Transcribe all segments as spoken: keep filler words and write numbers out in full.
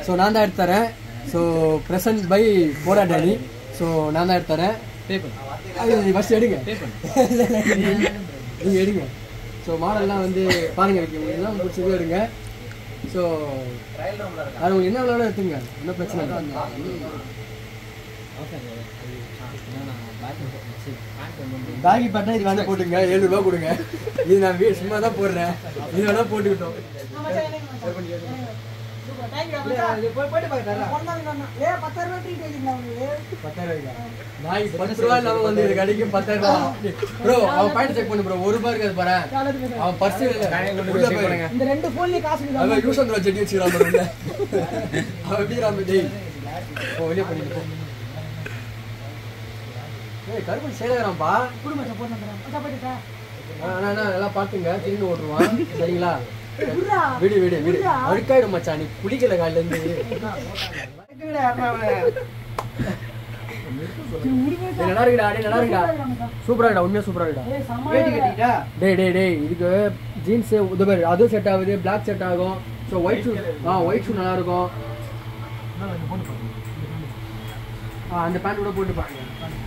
So நான் தான் எடுத்து தரேன். ஸோ ப்ரெசன்ட் பை போடா டேனி. ஸோ நான் தான் எடுத்து தரேன். அது ஃபஸ்ட் எடுங்க, நீங்கள் எடுங்க. ஸோ மாடல்லாம் வந்து பாருங்க, வைக்க எல்லாம் பிடிச்சது எடுங்க. ஸோ அது உங்களுக்கு என்ன விளையாட எடுத்துங்க, என்ன பிரச்சனை இல்லை. பேகி பேட்டா இது வேணா போட்டுங்க, ஏழு ரூபா கொடுங்க. இது நான் வீடு சும்மா தான் போடுறேன், இது வேணா போட்டுக்கிட்டோம். பத்து ரூபா இல்லாம வந்து இது கிடைக்கும். பத்தாயிரம் ரூபா ப்ரோ, அவன் பாயிண்ட் செக் பண்ணு ப்ரோ. ஒரு ரூபா இருக்காது பாரு, அவன் பர்ஸ் இந்த ரெண்டு போன்ல காசு அவன் யூஸ் பண்ற செடி வச்சுக்கிறான் பாருங்க. அவன் எப்படி ராம டேய் போ வெளிய பண்ணிட்டு. ஏய் கருப்பு சேலகறான்பா, குடு மச்சான் போடுறேன். அத போடுடா. அண்ணா அண்ணா எல்லாம் பாத்துங்க, திரும்பி ஓடுவான் சரிங்களா? வீடு வீடு வீடு அழுக்காயிடும் மச்சான், நீ குளிக்கல காலையில இருந்து. நல்லா இருக்குடா, டேய் நல்லா இருக்குடா, சூப்பரா இருக்குடா, உண்மையா சூப்பரா இருக்குடா. டேய் டேய் டேய் இதுக்கு ஜீன்ஸ் உதவர் அதுவும் செட் ஆகுது, பிளாக் செட் ஆகும். So white shoe, ah white shoe நல்லா இருக்கும். ஆ அந்த பேண்ட் கூட போட்டு பாருங்க.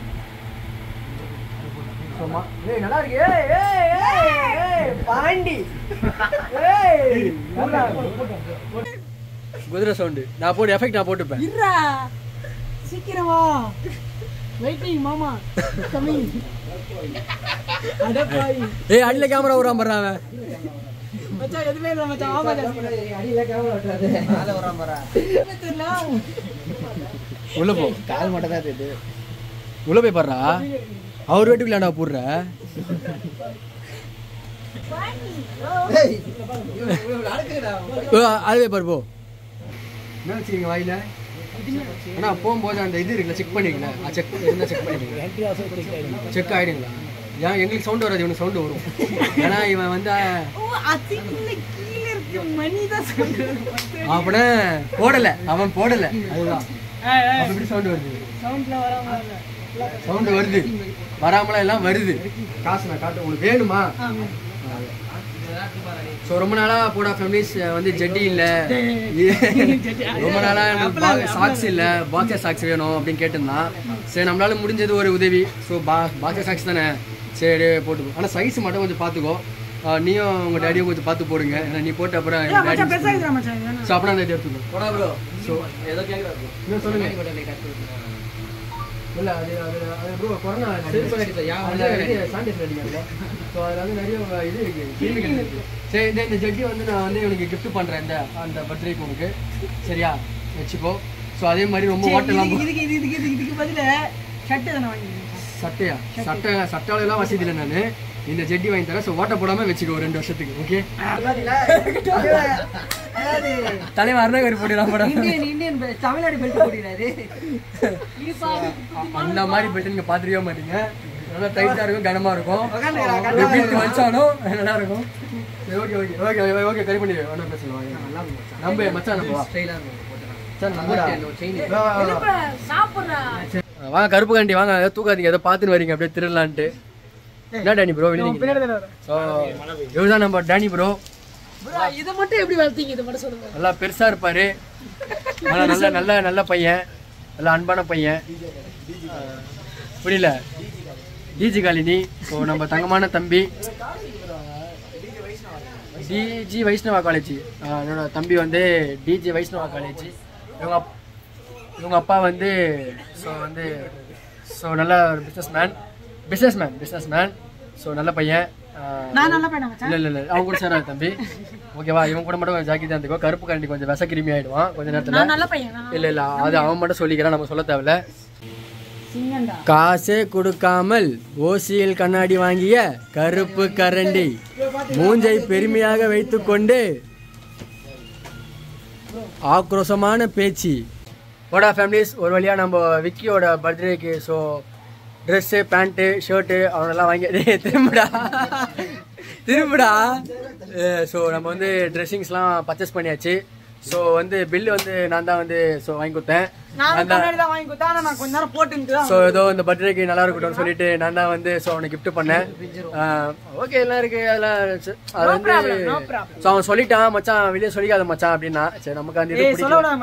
ஏய் நல்லா இருக்கு. ஏய் ஏய் ஏய் ஏய் பாண்டி ஏய் நல்லா குதிரை சவுண்ட் நான் போடு எஃபெக்ட் நான் போட்டுப்பேன். இருடா சீக்கிரம் வா, வெயிட்டிங் மாமா கமிங். அட பாய் ஏய் அடியில கேமரா ஓடுறான் பாரு அவன். மச்சான் எதுமே இல்ல மச்சான், ஆமா அடியில கேமரா ஓடுறாரு, மேல ஓடுறான் பாரு. தெரியல உள்ள போ, கால் மட்டும் தான் தெரியுது. உள்ள போய் பாருடா, அவர் வீட்டுக்கு விளையாண்டா போடுற. அதுவே பாரு போ. என்ன வச்சுக்கீங்க வாயில? ஆனா போகும்போது அந்த இது இருக்குல்ல செக் பண்ணிக்கல, செக் இருந்தா செக் பண்ணிக்கல, செக் ஆயிடுங்களா? ஏன் எங்களுக்கு சவுண்ட் வராது, இவனுக்கு சவுண்ட் வரும். ஏன்னா இவன் வந்து அப்பட போடல, அவன் போடல, அதுதான் அப்படி சவுண்ட் வருது. சவுண்ட் வருது, வராமலாம் எல்லாம் வருது. காசு நான் காட்டு, உங்களுக்கு வேணுமா? ஸோ ரொம்ப நாளா போடா ஃபேமிலிஸ் வந்து ஜெட்டி இல்லை, ரொம்ப நாளா சாக்ஸ் இல்லை, பாக்ஸர் சாக்ஸ் வேணும் அப்படின்னு கேட்டிருந்தான். சரி நம்மளால முடிஞ்சது ஒரு உதவி. ஸோ பா பாக்ஸர் சாக்ஸ் தானே, சரி போட்டுக்கோ. ஆனால் சைஸ் மட்டும் கொஞ்சம் பார்த்துக்கோ, நீயும் உங்கள் டேடியும் கொஞ்சம் பார்த்து போடுங்க. ஏன்னா நீ போட்ட அப்புறம் ஸோ அப்புறம் அந்த இது எடுத்துக்கோ போடா ப்ரோ. ஸோ ஏதோ கேட்குறாரு, இன்னும் சொல்லுங்க. இல்லை அது அது அது ப்ரோ கொரோனா சானிடைசர் அடிக்காங்க. ஸோ அதில் வந்து நிறைய இது இருக்குது, கிருமிகள் இருக்குது. சரி இந்த இந்த ஜட்டி வந்து நான் வந்து இவனுக்கு கிஃப்ட் பண்ணுறேன் இந்த அந்த பர்த்டேக்கு உனக்கு, சரியா வச்சுக்கோ. ஸோ அதே மாதிரி ரொம்ப ஓட்டெல்லாம் சட்டையா சட்டை சட்டாலெல்லாம் வசதி இல்லை, நான் இந்த ஜெட்டி வாங்கி தரேன். ஸோ ஓட்ட போடாமல் வச்சுக்கோ ரெண்டு வருஷத்துக்கு. ஓகே தலைவர் அருணாகரி போட்டுடலாம் படம், தமிழ்நாடு பெல்ட் போடுறாரு. அந்த மாதிரி பெல்ட் நீங்க பாத்துக்கவே மாட்டீங்க. நல்லா டைட்டா இருக்கும், கனமா இருக்கும், எப்படி வச்சாலும் நல்லா இருக்கும். ஓகே ஓகே ஓகே ஓகே கறி பண்ணி ஒன்றும் பிரச்சனை இல்லை. நம்ம மச்சான் நம்ம வாங்க கருப்பு காண்டி வாங்க, தூக்காதீங்க, எதை பார்த்துன்னு வரீங்க அப்படியே திருடலான்ட்டு. என்ன டேனி ப்ரோ இவர்தான் நம்ம டேனி ப்ரோ. இதை மட்டும் எப்படி வளர்த்தீங்க, இதை மட்டும் சொல்லுங்க. நல்லா பெருசா இருப்பாரு, நல்லா நல்ல நல்ல நல்ல பையன், நல்ல அன்பான பையன். புரியல டிஜி காலினி. ஸோ நம்ம தங்கமான தம்பி டிஜி வைஷ்ணவா காலேஜ், என்னோட தம்பி வந்து டிஜி வைஷ்ணவா காலேஜ். இவங்க அப் இவங்க அப்பா வந்து ஸோ வந்து ஸோ நல்ல business man business man business man so நல்ல பையன். இல்லை இல்லை இல்லை அவங்க கூட சேராது தம்பி, ஓகேவா? இவன் கூட மட்டும் கொஞ்சம் ஜாக்கி தான் இருந்துக்கோ. கருப்பு கரண்டி கொஞ்சம் விச கிருமி ஆகிடுவான் கொஞ்ச நேரத்தில். இல்லை இல்லை அது அவன் மட்டும் சொல்லிக்கிறான், நம்ம சொல்ல தேவையில்ல. காசே கொடுக்காமல் ஓசியில் கண்ணாடி வாங்கிய கருப்பு கரண்டி மூஞ்சை பெருமையாக வைத்துக்கொண்டு ஆக்ரோஷமான பேச்சு. போடா ஃபேமிலிஸ், ஒரு வழியாக நம்ம விக்கியோட பர்த்டேக்கு ஸோ ட்ரெஸ்ஸு பேண்ட்டு ஷர்ட்டு அவனெல்லாம் வாங்கி திரும்புடா திரும்புடா ஸோ நம்ம வந்து ட்ரெஸ்ஸிங்ஸ்லாம் பர்ச்சேஸ் பண்ணியாச்சு. ஸோ வந்து பில்லு வந்து நான் தான் வந்து ஸோ வாங்கி கொடுத்தேன். நான் கண்ணாடி தான் வாங்கி கொடுத்தேன். நான் கொஞ்ச நேரம் போட்டுட்டு ஸோ ஏதோ இந்த பர்த்டேக்கு நல்லா இருக்கட்டும்னு சொல்லிட்டு நான் தான் வந்து ஸோ அவனுக்கு கிஃப்ட் பண்ணேன். ஓகே எல்லாம் இருக்கு அதெல்லாம். அது வந்து ஸோ அவன் சொல்லிட்டான் மச்சான் வெளியே சொல்லிக்காத மச்சான் அப்படின்னா. சரி நமக்கு அந்த இது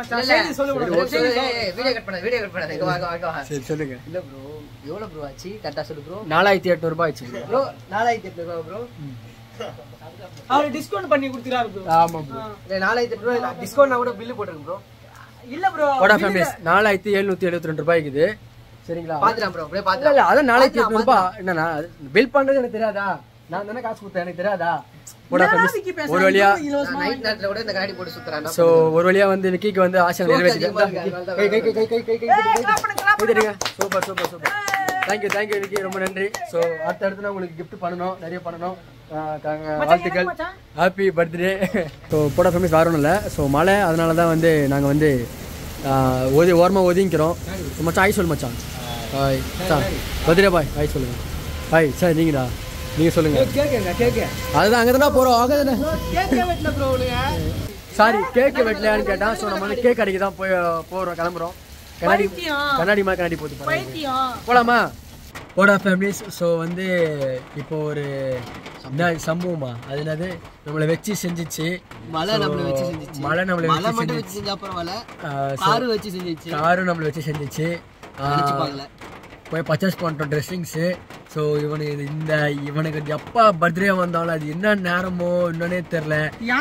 சரி சொல்லுங்க. இல்ல ப்ரோ எவ்வளவு ப்ரோ ஆச்சு கரெக்டா சொல்லு ப்ரோ. நாலாயிரத்தி எட்நூறு ரூபாய் ஆச்சு ப்ரோ. நாலாயிரத்தி எட்நூறு ரூபாய் ப்ரோ. அவர் டிஸ்கவுண்ட் பண்ணி கொடுத்துறாரு ப்ரோ. ஆமா ப்ரோ. நாலாயிரத்தி எட்நூறு ரூபாய் டிஸ்கவுண்ட்னா கூட பில் போட்டுருக்கு ப்ரோ. இல்ல ப்ரோ போடா ஃபேமிலிஸ் நாலாயிரத்தி எழுநூத்தி எழுபத்தி ரெண்டு ரூபாய்க்கு இது. சரிங்களா பாத்துலாம் ப்ரோ அப்படியே பாத்துலாம். இல்ல அதான் நாலாயிரத்தி எட்நூறு ரூபாய். என்னன்னா பில் பண்றது எனக்கு தெரியாதா? நான் தானே காசு கொடுத்தேன் எனக்கு தெரியாதா? போடா ஃபேமிலிஸ் ஒரு வழியா நைட் நேரத்துல கூட இந்த காடி போட்டு சுத்துறாங்க. சோ ஒரு வழியா வந்து விக்கிக்கு வந்து ஆசை நிறைவேற்றிட்டேன். கை கை கை கை கை கை கை super super super. Thank you thank you Vicky ரொம்ப நன்றி. ஸோ அடுத்த அடுத்து நான் உங்களுக்கு கிஃப்ட் பண்ணணும் நிறைய பண்ணணும். வாழ்த்துக்கள் ஹாப்பி பர்த்டே. ஸோ போடா ஃபேமிலிஸ் வேற ஒன்றும் இல்லை. ஸோ மழை அதனால தான் வந்து நாங்கள் வந்து ஒதி ஓரமாக ஒதுங்கிக்கிறோம். மச்சான் ஆய் சொல்லு மச்சான். Hi sir birthday boy hi சொல்லுங்க. ஹாய் சார் நீங்கடா நீங்கள் சொல்லுங்கள். அதுதான் அங்கே தானே போகிறோம். அங்கே தானே சாரி கேக்கு வெட்டலையான்னு கேட்டான். ஸோ நம்ம வந்து கேக் கடைக்கு தான் போய் போகிறோம் கிளம்புறோம். கண்ணாடி கண்ணாடி மாதிரி கண்ணாடி போட்டு போகலாமா? போடா ஃபேமிலிஸ். ஸோ வந்து இப்போ ஒரு என்ன சம்பவமா அது என்னது நம்மளை வச்சு செஞ்சிச்சு. மழை நம்மளை வச்சு செஞ்சிச்சு. மழை நம்மளை மழை மட்டும் வச்சு செஞ்சா பரவாயில்ல. காரு வச்சு செஞ்சிச்சு. காரும் நம்மளை வச்சு செஞ்சிச்சு. போய் பர்ச்சேஸ் பண்ணிட்டோம் ட்ரெஸ்ஸிங்ஸு. ஸோ இவனுக்கு இந்த இவனுக்கு எப்போ பர்த்டே வந்தாலும் அது என்ன நேரமோ என்னன்னே தெரில.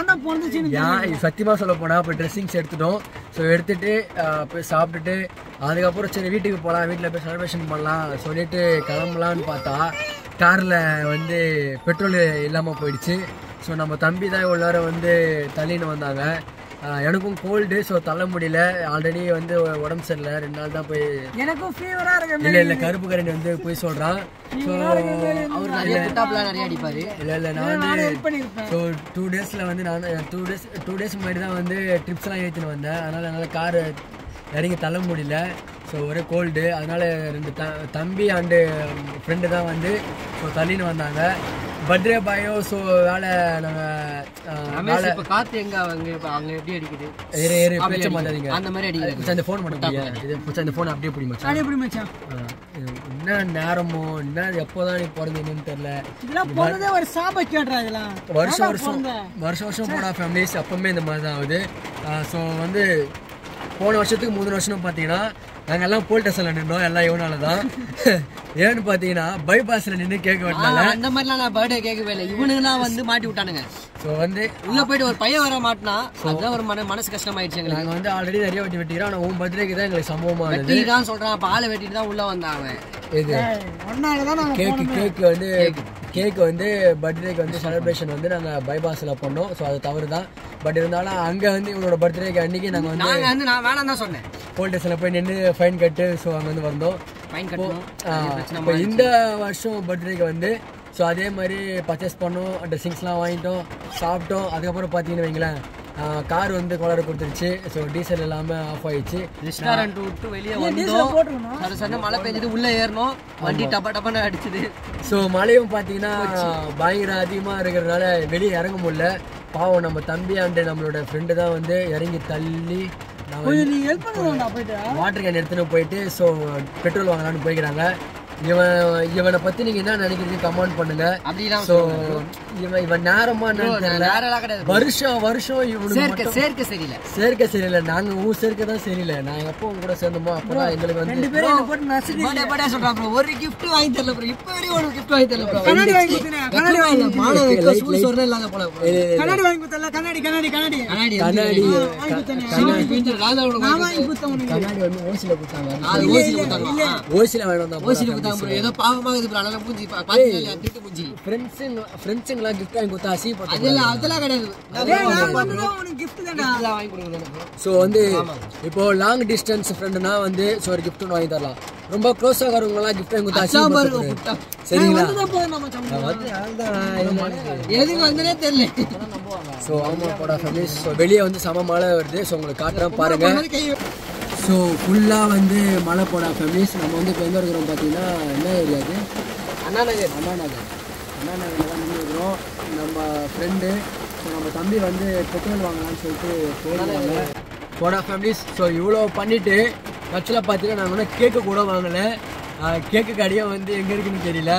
ஏன் சத்தியமாக சொல்ல போனால் போய் ட்ரெஸ்ஸிங்ஸ் எடுத்துட்டோம். ஸோ எடுத்துகிட்டு போய் சாப்பிட்டுட்டு அதுக்கப்புறம் சரி வீட்டுக்கு போகலாம் வீட்டில் போய் செலிப்ரேஷன் பண்ணலாம் சொல்லிட்டு கிளம்பலான்னு பார்த்தா காரில் வந்து பெட்ரோல் இல்லாமல் போயிடுச்சு. ஸோ நம்ம தம்பி தான் இவ்வளோ நேரம் வந்து தள்ளின்னு வந்தாங்க. எனக்கும் கோல்டு ஸோ தள்ள முடியல. ஆல்ரெடி வந்து உடம்பு சரியில்லை ரெண்டு நாள் தான் போய் எனக்கும் ஃபீவரா இருக்கு. இல்லை இல்லை கருப்பு கரண்டி வந்து போய் சொல்கிறான். ஸோ அவர் நிறைய குட்டாப்லாம் நிறைய அடிப்பார். இல்லை இல்லை நான் வந்து ஸோ டூ டேஸில் வந்து நான் டூ டேஸ் டூ டேஸ் முன்னாடி தான் வந்து ட்ரிப்ஸ்லாம் ஏற்றின்னு வந்தேன். அதனால் என்னால் காரு இறங்கி தள்ள முடியல. ஸோ ஒரே கோல்டு அதனால் ரெண்டு த தம்பி அண்டு ஃப்ரெண்டு தான் வந்து ஸோ தள்ளின்னு வந்தாங்க. பர்த்டே பாயோ ஸோ வேலை நாங்கள் இப்போ காற்று எங்கே அவங்க அங்கே எப்படி அடிக்குது ஏறு ஏறு பேச்ச மாட்டாதீங்க அந்த மாதிரி அடிக்குது. அந்த ஃபோன் மட்டும் இது பிடிச்ச அந்த ஃபோன் அப்படியே பிடி மச்சான். அப்படியே பிடி மச்சான். என்ன நேரமோ என்ன எப்போதான் நீ பிறந்தீங்கன்னு தெரியல. இதெல்லாம் போனதே ஒரு சாபக்கேட்றா. இதெல்லாம் வருஷம் வருஷம் வருஷம் வருஷம் போனா ஃபேமிலிஸ் அப்பவுமே இந்த மாதிரி தான் ஆகுது. ஸோ வந்து போன வருஷத்துக்கு மூணு வருஷம் பார்த்தீங்கன்னா நாங்கள் எல்லாம் போல் டெஸ்டில் நின்றோம். எல்லாம் இவனால தான். ஏன்னு பார்த்தீங்கன்னா பைபாஸில் நின்று கேட்க வேண்டாம். அந்த மாதிரிலாம் நான் பர்த்டே கேட்கவே இல்லை. இவனுங்களாம் வந்து மாட்டி விட்டானுங்க. ஸோ வந்து உள்ளே போயிட்டு ஒரு பையன் வர மாட்டினா அதுதான் ஒரு மன மனசு கஷ்டமாயிடுச்சு எங்களுக்கு. நாங்கள் வந்து ஆல்ரெடி நிறைய வெட்டி வெட்டிக்கிறோம். ஆனால் உன் பர்த்டேக்கு தான் எங்களுக்கு சம்பவமாக வெட்டி தான் சொல்கிறான். பாலை வெட்டிட்டு தான் உள்ளே வந்தாங்க. இது கேக்கு கேக்கு வந்து கேக்கு வந்து பர்த்டேக்கு வந்து செலிப்ரேஷன் வந்து நாங்கள் பைபாஸில் பண்ணோம். ஸோ அது தவறு தான். பட் இருந்தாலும் அங்கே வந்து இவனோட பர்த்டேக்கு அன்றைக்கி நாங்கள் வந்து நாங்கள் வந்து நான் வேணாம் தான் சொன்னேன். போல் டெஸ்டில் போய் நின்று ஃபைன் கட்டு ஸோ அங்கே வந்து வந்தோம். ஃபைன் கட்டணும். இப்போ இந்த வருஷம் பர்த்டேக்கு வந்து ஸோ அதே மாதிரி பர்ச்சேஸ் பண்ணோம். ட்ரெஸ்ஸிங்ஸ்லாம் வாங்கிட்டோம் சாப்பிட்டோம். அதுக்கப்புறம் பார்த்தீங்கன்னு வைங்களேன் கார் வந்து கோளாறு கொடுத்துருச்சு. ஸோ டீசல் இல்லாமல் ஆஃப் ஆயிடுச்சு. ரெஸ்டாரண்ட் விட்டு வெளியே வந்தோம். அது சொன்ன மழை பெஞ்சது உள்ளே ஏறணும். வண்டி டப்பா டப்பான்னு அடிச்சுது. ஸோ மழையும் பார்த்தீங்கன்னா பயங்கர அதிகமாக இருக்கிறதுனால வெளியே இறங்க முடியல. பாவம் நம்ம தம்பி அண்டு நம்மளோட ஃப்ரெண்டு தான் வந்து இறங்கி தள்ளி வாட்டர் கேன் எடுத்துன்னு போயிட்டு ஸோ பெட்ரோல் வாங்கலான்னு போய்க்கிறாங்க. இவன் இவனை பத்தி நீங்க என்ன நினைக்கிறீங்க கமெண்ட் பண்ணுங்க. ஸோ இவன் இவன் நேரமா வருஷம் வருஷம் இவனுக்கு சேர்க்க சரியில்லை சேர்க்க சரியில்லை. நாங்க ஊர் சேர்க்க தான் சரியில்லை. நான் எப்போ உங்க கூட சேர்ந்தோமோ அப்பதான் எங்களுக்கு வந்து சொல்றான் ஒரு கிஃப்ட் வாங்கி தரல ப்ரோ. இப்ப வரையும் ஒரு கிஃப்ட் வாங்கி தரல ப்ரோ. கண்ணாடி வாங்கி கண்ணாடி வாங்கி கொடுத்தல. கண்ணாடி கண்ணாடி கண்ணாடி கண்ணாடி கண்ணாடி வந்து ஓசில கொடுத்தாங்க. ஓசில வேணும் ஓசில ஏதோ பாவமா இது ப்ரோ. அதெல்லாம் மூஞ்சி பாத்தீங்களா திருட்டு மூஞ்சி. ஃப்ரெண்ட்ஸ் ஃப்ரெண்ட்ஸ்ங்களா கிஃப்ட் வாங்கி கொடுத்தா அசி போட்டு அதெல்லாம் அதெல்லாம் கிடையாது. நான் வந்து உனக்கு gift தான்டா வாங்கி கொடுக்கறேன். சோ வந்து இப்போ லாங் டிஸ்டன்ஸ் ஃப்ரெண்ட்னா வந்து சோ ஒரு gift ஒன்னு வாங்கி தரலாம். ரொம்ப க்ளோஸா இருக்கவங்க எல்லாம் gift வாங்கி கொடுத்தா அசி போட்டு சரிங்களா? எதுக்கு வந்தனே தெரியல. சோ ஆமா போடா ஃபேமிலிஸ். சோ வெளியே வந்து சம மழை வருது. சோ உங்களுக்கு காட்டுறேன் பாருங்க. ஸோ ஃபுல்லாக வந்து மழை போடா ஃபேமிலிஸ். நம்ம வந்து இப்போ எங்கே இருக்கிறோம் பார்த்தீங்கன்னா என்ன ஏரியா அது? அண்ணா நகர். அண்ணா நகர் அண்ணா நகரில் தான் நின்று இருக்கிறோம். நம்ம ஃப்ரெண்டு ஸோ நம்ம தம்பி வந்து பெட்ரோல் வாங்கலாம்னு சொல்லிட்டு போயிருந்தாங்க போடா ஃபேமிலிஸ். ஸோ இவ்வளோ பண்ணிவிட்டு ஆக்சுவலாக பார்த்தீங்கன்னா நாங்கள் வந்து கேக்கு கூட வாங்கலை. கேக்கு கடையை வந்து எங்கே இருக்குன்னு தெரியல.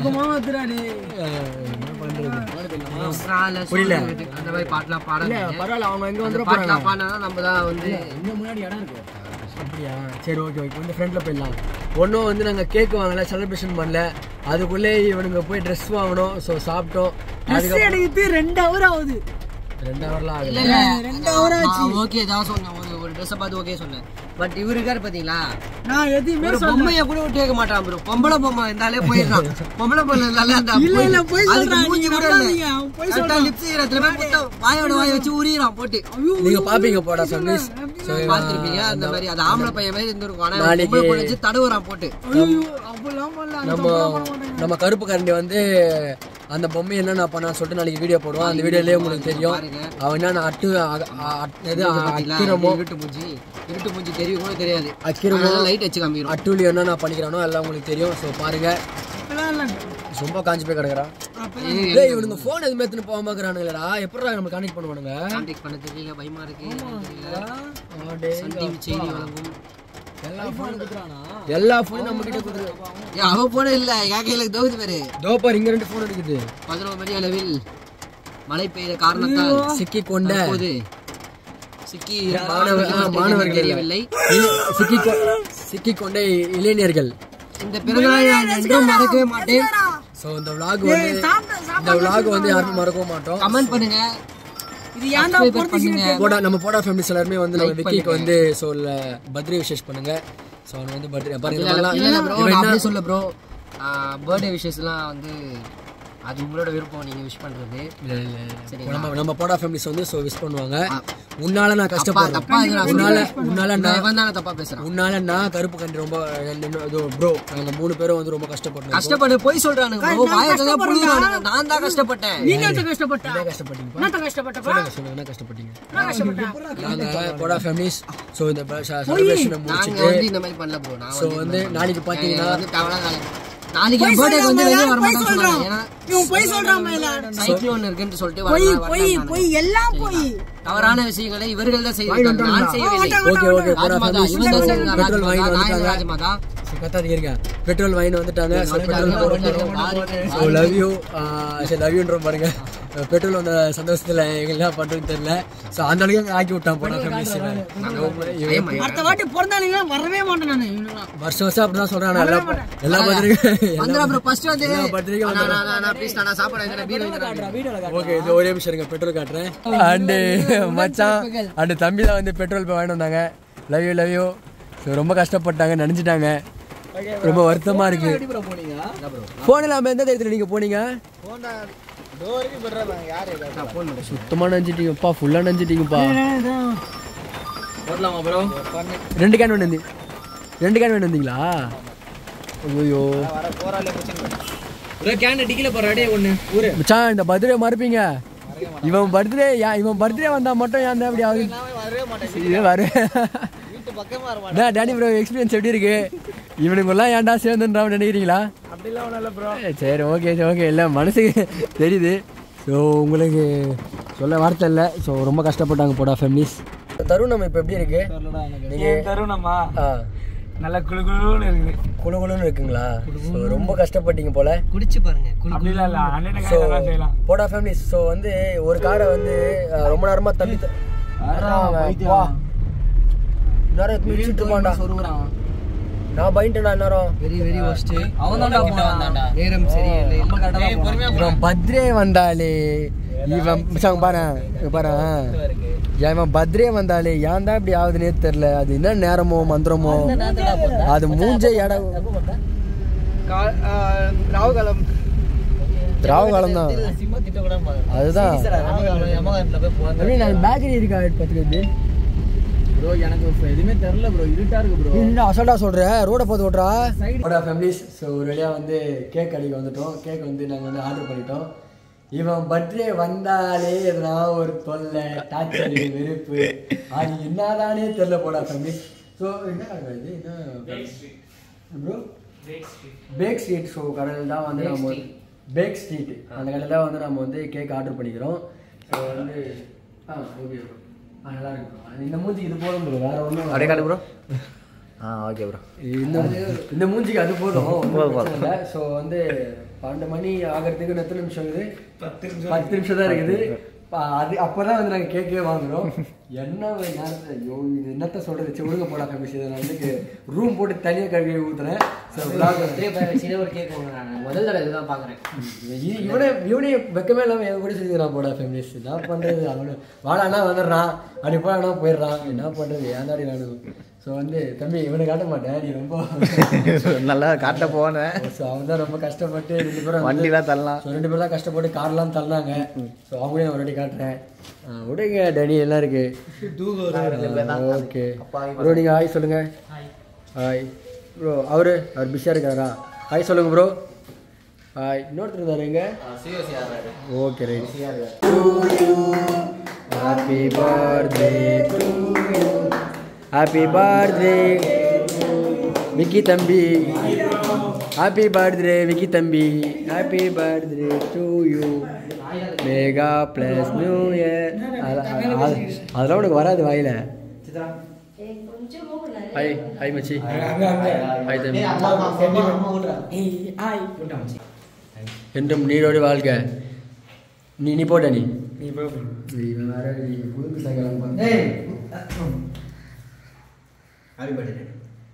புரியல அந்த மாதிரி பாட்டெலாம் பாடல. பரவாயில்ல, அவங்க எங்கே வந்து பாட்டெலாம் பாடினா நம்ம தான் வந்து எங்கே முன்னாடி இடம் இருக்கு. அப்படியா? சரி ஓகே ஓகே வந்து ஃப்ரெண்டில் போயிடலாம். ஒன்றும் வந்து நாங்கள் கேக்கு வாங்கலை, செலிப்ரேஷன் பண்ணல. அதுக்குள்ளே இவனுங்க போய் ட்ரெஸ் வாங்கணும். ஸோ சாப்பிட்டோம். அதுக்கு ரெண்டு ஹவர் ஆகுது. ரெண்டு ஹவர்லாம் ஆகுது. ரெண்டு ஹவர் ஆச்சு. ஓகே தான் சொன்னேன், ஒரு ஒரு ட்ரெஸ்ஸை பார்த்து ஓகே சொன்னேன். பட் இவரு இருக்காரு பார்த்தீங்களா, நான் எதுவுமே பொம்மையை கூட விட்டு கேட்க மாட்டான் ப்ரோ. பொம்பளை பொம்மை இருந்தாலே போயிடலாம். பொம்பளை பொம்மை இருந்தாலே அந்த இல்ல இல்ல போய் சொல்றான். மூஞ்சி கூட இல்ல, போய் சொல்றான். லிப்ஸ் ஈரத்துல போய் முட்டை வாயோட வாய் வச்சு உரிறான் போட்டு. நீங்க பாப்பீங்க போடா சர்வீஸ் பார்த்திருப்பீங்க. அந்த மாதிரி அது ஆம்பளை பையன் மாதிரி இருந்திருக்கும். ஆனா பொம்பளை பொண்ணு வச்சு தடவுறான் போட்டு. நம்ம நம்ம கருப்பு கரண்டி வந்து அந்த பொம்மை என்னென்ன பண்ணா சொல்லிட்டு நாளைக்கு வீடியோ போடுவோம். அந்த வீடியோலயே உங்களுக்கு தெரியும் அவன் என்ன அட்டு அக்கிரமோ இருட்டு மூஞ்சி இருட்டு மூஞ்சி தெரியும் கூட தெரியாது. அக்கிரமோ லைட் வச்சு காமிக்கிறோம். அட்டூலி என்ன நான் பண்ணிக்கிறானோ எல்லாம் உங்களுக்கு தெரியும். ஸோ பாருங்க, ரொம்ப காஞ்சி போய் கிடக்குறான். இவனுங்க போன் எதுவுமே எடுத்துன்னு போக மாக்குறானுங்களா? எப்படா நம்ம கனெக்ட் பண்ணுவானுங்க? கான்டாக்ட் பண்ண தெரியல, பயமா இருக்கு. செய்தி வழங்கும் எல்லா போனும் நம்ம கிட்ட கொடுத்துரு. அவ போன இல்ல கையில தோகுது பேரு தோப்பார். இங்க ரெண்டு போன் இருக்குது. பதினோரு மணி அளவில் மழை பெய்த காரணத்தால் சிக்கி கொண்ட சிக்கி மாணவர்கள் சிக்கி சிக்கி கொண்ட இளைஞர்கள். இந்த பிறந்தநாள் நான் என்றும் மறக்கவே மாட்டேன். சோ இந்த vlog வந்து இந்த vlog வந்து யாரும் மறக்கவே மாட்டோம். கமெண்ட் பண்ணுங்க. இது ஏன்டா போடுறீங்க? போடா நம்ம போடா ஃபேமிலிஸ் எல்லாரும் வந்து நம்ம விக்கிக்கு வந்து சோ பர்த்டே விஷஸ் பண்ணுங்க. சோ அவன் வந்து பர்த்டே பாருங்க. இல்ல ப்ரோ நான் அப்படியே சொல்ல ப்ரோ, பர்த்டே விஷஸ்லாம் வந்து அது உங்களோட விருப்பம், நீங்க விஷ் பண்றது. நம்ம நம்ம போடா ஃபேமிலிஸ் வந்து சோ விஷ் பண்ணுவாங்க. உன்னால நான் கஷ்டப்படுறேன். உன்னால உன்னால நான் வந்தானே தப்பா பேசுறேன். உன்னால நான் கருப்பு கண்டி ரொம்ப ப்ரோ நாங்க மூணு பேரும் வந்து ரொம்ப கஷ்டப்பட்டோம். கஷ்டப்பட்டு போய் சொல்றானுங்க ப்ரோ, வாயத்தத புடிறானுங்க. நான் தான் கஷ்டப்பட்டேன். நீங்க தான் கஷ்டப்பட்டீங்க. நான் கஷ்டப்பட்டீங்க. நான் தான் கஷ்டப்பட்டேன். சொல்லுங்க சொல்லுங்க என்ன கஷ்டப்பட்டீங்க? நான் கஷ்டப்பட்டேன். நாங்க போடா ஃபேமிலிஸ் சோ இந்த செலிப்ரேஷன் முடிச்சிட்டு நாங்க வந்து இந்த மாதிரி பண்ணல ப்ரோ. நான் சோ வந்து நாளைக்கு பாத்தீங்கன்னா வந்து டவலா நாளைக்கு பர்த்டே வந்து வெளிய வர மாட்டேன்னு சொன்னாங்க. ஏனா இவன் போய் சொல்றான் மேல சைக்ளோன் இருக்குன்னு சொல்லிட்டு போய் போய் போய் எல்லாம் போய் தவறான விஷயங்களை இவர்கள் தான் செய்றாங்க. நான் செய்யவில்லை. ஓகே ஓகே போடா ஃபேமிலிஸ் பெட்ரோல் வாங்கி வந்துட்டாங்க. ராஜமாதா கத்தாதீங்க இருங்க. பெட்ரோல் வாங்கி வந்துட்டாங்க. சோ பெட்ரோல் போறோம். So love you so love யூன்ற பாருங்க. பெட்ரோல் வந்த சந்தோஷத்துல என்ன பண்றதுன்னு தெரியல. சோ அந்த அளவுக்கு ஆக்கி விட்டான் போடா ஃபேமிலிஸ். அடுத்த வாட்டி பிறந்தானீங்க வரவே மாட்டேன் நான். இவனுங்க வருஷம் வருஷம் அப்படிதான் சொல்றாங்க. எல்லா எல்லா பர்த்டே வந்தா ப்ரோ ஃபர்ஸ்ட் வந்து எல்லா பர்த்டேக்கு நான் நான் நான் ப்ளீஸ் நான் சாப்பிட வைக்கிறேன். பீர் வைக்கிறேன். ஓகே இது ஒரே நிமிஷம் இருங்க, பெட்ரோல் காட்டுறேன். அண்ட் மச்சான் அண்ட் தம்பி தான் வந்து பெட்ரோல் போய் வாங்கிட்டு வந்தாங்க. Love you love you. So ரொம்ப கஷ்டப்பட்டாங்க, நினைச்சிட்டாங்க. ரொம்ப வருத்தமா இருக்கு. போன் இல்லாம எந்த தைரியத்துல நீங்க போனீங்க? சுத்தமா நினைச்சிட்டீங்கப்பா, ஃபுல்லா நினைச்சிட்டீங்கப்பா. ரெண்டு கேன் வேணும் வந்தீங்க ரெண்டு கேன் வேணும் வந்தீங்களா? ஐயோ மச்சான் இந்த பர்த்டே மறுப்பீங்க. இவன் பர்த்டே இவன் பர்த்டே வந்தா மட்டும் ஏன் அப்படி ஆகுது? வரு டேனி ப்ரோ எக்ஸ்பீரியன்ஸ் எப்படி இருக்கு? இவனுக்கு எல்லாம் ஏன்டா சேர்ந்துன்றா நினைக்கிறீங்களா? சரி ஓகே ஓகே இல்லை மனசுக்கு தெரியுது. ஸோ உங்களுக்கு சொல்ல வார்த்தை இல்லை. ஸோ ரொம்ப கஷ்டப்பட்டாங்க போடா ஃபேமிலிஸ். தருணம் இப்போ எப்படி இருக்கு? நீங்கள் தருணமா நல்லா குளு குளுன்னு இருக்குது. குளு குளுன்னு இருக்குங்களா? ஸோ ரொம்ப கஷ்டப்பட்டீங்க போல. குடிச்சு பாருங்க. அப்படிலாம் இல்லை அண்ணன் ஸோ செய்யலாம் போடா ஃபேமிலிஸ். ஸோ வந்து ஒரு காரை வந்து ரொம்ப நேரமாக தம்பி நேரம் மிதிச்சுட்டு இருப்பான்டா. நான் பயந்துட்டேன்டா நேரம். Very very worst. அவன்தான்டா போனான்டா. நேரம் சரியில்லை. நம்ம கரெக்ட்டா போறோம். இவன் பர்த்டே வந்தாலே இவன் மச்சான் பாரு பாரு இவன் பர்த்டே வந்தாலே ஏன் தான் இப்படி ஆகுதுன்னே தெரியல. அது என்ன நேரமோ மந்திரமோ அது மூஞ்சே இட ராவுகாலம் ராவுகாலம் தான் அதுதான். நான் பேக்கரி இருக்கா பார்த்துக்கிறது ப்ரோ. எனக்கு எதுவுமே தெரியல ப்ரோ, இருட்டா இருக்கு ப்ரோ. என்ன அசல்ட்டா சொல்ற? ரோட பார்த்து ஓட்டுறா போடா ஃபேமிலிஸ். ஸோ ஒரு வழியாக வந்து கேக் அடிக்க வந்துட்டோம். கேக் வந்து நாங்கள் வந்து ஆர்டர் பண்ணிட்டோம். இவன் பர்த்டே வந்தாலே எதுனா ஒரு தொல்லை டார்ச்சர் வெறுப்பு அது என்னதானே தெரியல போடா ஃபேமிலிஸ். ஸோ என்ன கடை இது? என்ன ப்ரோ? Back street. ஸோ கடையில் தான் வந்து நம்ம பேக் ஸ்ட்ரீட் அந்த கடையில் தான் வந்து நம்ம வந்து கேக் ஆர்டர் பண்ணிக்கிறோம். வந்து ஆ ஓகே ப்ரோ ஆ நல்லா இருக்கு bro. இந்த மூஞ்சிக்கு இது போதும் ப்ரோ வேற ஒன்றும் அப்படியே காட்டு ப்ரோ ஆ ஓகே ப்ரோ இந்த இந்த மூஞ்சிக்கு அது போதும் ஒன்றும் பிரச்சனை இல்லை ஸோ வந்து பன்னெண்டு மணி ஆகிறதுக்கு எத்தனை நிமிஷம் இருக்குது பத்து நிமிஷம் பத்து நிமிஷம் தான் இருக்குது அது அப்போ தான் வந்து நாங்கள் கேட்கவே வாங்குறோம் என்ன நேரத்தில் ஐயோ இது என்னத்த சொல்கிறது சரி ஒழுங்க போடா ஃபேமிலிஸ் இதை நான் வந்து ரூம் போட்டு தனியாக கழுவி ஊற்றுறேன் ஸோ விளாக் சின்ன ஒரு கேக் நான் முதல் தடவை இதுதான் பார்க்குறேன் இவனே இவனே வெக்கமே இல்லாமல் என் கூட செஞ்சுக்கிறான் போடா ஃபேமிலிஸ் என்ன பண்ணுறது அவனு வாடானா வந்துடுறான் அப்படி போனா போயிடுறான் என்ன பண்ணுறது ஏன்தாடி நானும் ஸோ வந்து தம்பி இவனை காட்ட மாட்டேன் நீ ரொம்ப நல்லா காட்ட போனேன் ஸோ அவன் தான் ரொம்ப கஷ்டப்பட்டு ரெண்டு பேரும் வண்டிலாம் தள்ளலாம் ஸோ ரெண்டு பேர்லாம் கஷ்டப்பட்டு கார்லாம் தள்ளாங்க ஸோ அவங்களே நான் ஒருவாட்டி காட்டுறேன் விடுங்க டனி எல்லாம் இருக்கு ஓகே ப்ரோ நீங்கள் ஹாய் சொல்லுங்க ஹாய் ப்ரோ அவரு அவர் பிஸியாக இருக்காரா ஹாய் சொல்லுங்க ப்ரோ ஹாய் இன்னொருத்தர் இருந்தாரு எங்க okay right happy birthday to you happy birthday Vicky தம்பி ஹாப்பி பர்த்டே விக்கி தம்பி happy birthday to you mega plus new year அதெல்லாம் உனக்கு வராது வாயில ஹாய் ஹாய் மச்சி ஹாய் தம்பி என்றும் நீரோடு வாழ்க நீ நீ போட்ட நீ நீ போ வேற புதுக்கு சகலம் ஹாப்பி பர்த்டே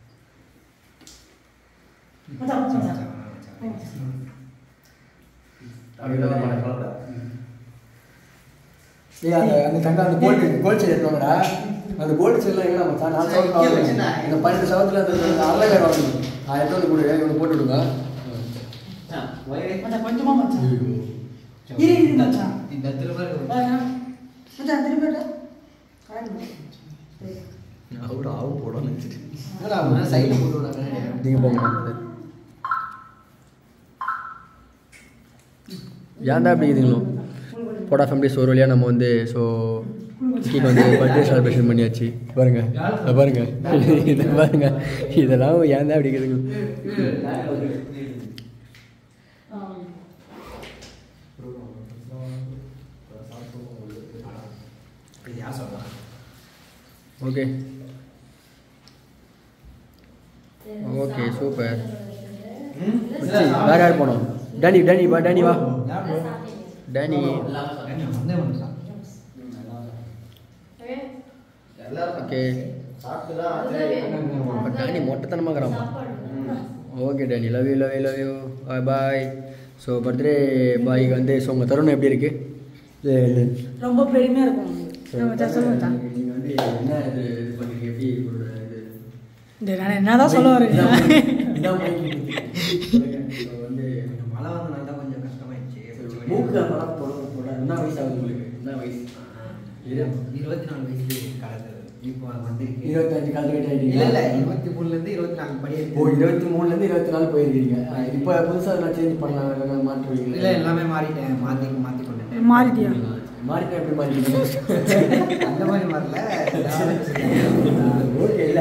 அந்த தங்க அந்த கோல்டு கோல்டு செடி எடுத்தோம்டா அந்த கோல்டு செடிலாம் எங்கே நம்ம நாலு சவத்து இந்த பன்னெண்டு சவத்துல அந்த அழகாக வாங்கணும் நான் எடுத்து வந்து கொடு இவனை போட்டு விடுங்க கொஞ்சமா மச்சான் இரு இரு மச்சான் இந்த திரும்ப மச்சான் திரும்ப அவரு ஆவும் போடணும் நினச்சிட்டு சைடில் போட்டு விடாங்க நீங்கள் போங்க ஏன் தான் அப்படி இருக்குதுங்களோ போடா ஃபேமிலிஸ் ஒரு வழியாக நம்ம வந்து ஸோ விக்கிக்கு வந்து பர்த்டே செலிப்ரேஷன் பண்ணியாச்சு பாருங்க இதை பாருங்க இதை பாருங்க இதெல்லாம் ஏன் தான் அப்படி இருக்குதுங்க ஓகே ஓகே சூப்பர் வேற யார் போனோம் டேனி டேனி வா டேனி வா டேனி ஓகே டேனி மொட்டத்தனமாக இருக்கிறாமா okay Danny love you love you love you bye bye so birthday பாய்க்கு வந்து ஸோ உங்கள் தருணம் எப்படி இருக்கு ரொம்ப பெருமையா இருக்கும் மச்சான் நீங்கள் வந்து என்ன இது இது பண்ணுறீங்க எப்படி உங்களோட இது டேய் நான் என்னதான் சொல்ல வரேன் இதான் வந்து மழை வந்து நல்லா கொஞ்சம் கஷ்டமாயிடுச்சு மூக்கு மழை போட போட என்ன வயசு ஆகுது உங்களுக்கு என்ன வயசு இருபத்தி நாலு வயசு கலந்தது இப்போ வந்து இருபத்தஞ்சு கல்விட்டு இல்லை இல்லை ஆகிட்டீங்க இருபத்தி மூணுலேருந்து இருபத்தி நாலு படி ஓ இருபத்தி மூணுலேருந்து இருபத்தி நாலு போயிருக்கீங்க இப்போ புதுசாக நான் சேஞ்ச் பண்ணலாம் இல்லைன்னா மாற்றுவீங்களா இல்லை எல்லாமே மாறிட்டேன் மாற்றி மாற்றி கொண்டுட்டேன் மாறிட்டியா மாறிட்டா எப்படி மாறிட்டீங்க அந்த மாதிரி மாறல ஓகே இல்லை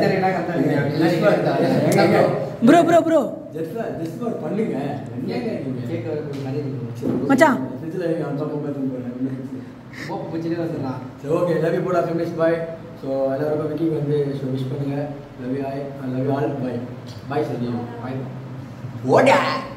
bro bro bro just just ஒரு பண்ணுங்க கேட்க மச்சான் ஃப்ரிட்ஜில் அந்த பக்கம் பார்த்து போகிறேன் போக்கு பூச்சிலே வந்துடலாம் சரி ஓகே லவ் யூ போடா ஃபேமிலிஸ் பாய் ஸோ எல்லாருக்கும் விக்கிக்கு வந்து ஸோ விஷ் பண்ணுங்கள் லவ் யூ ஆய் love you all bye bye சரி பாய் ஓடா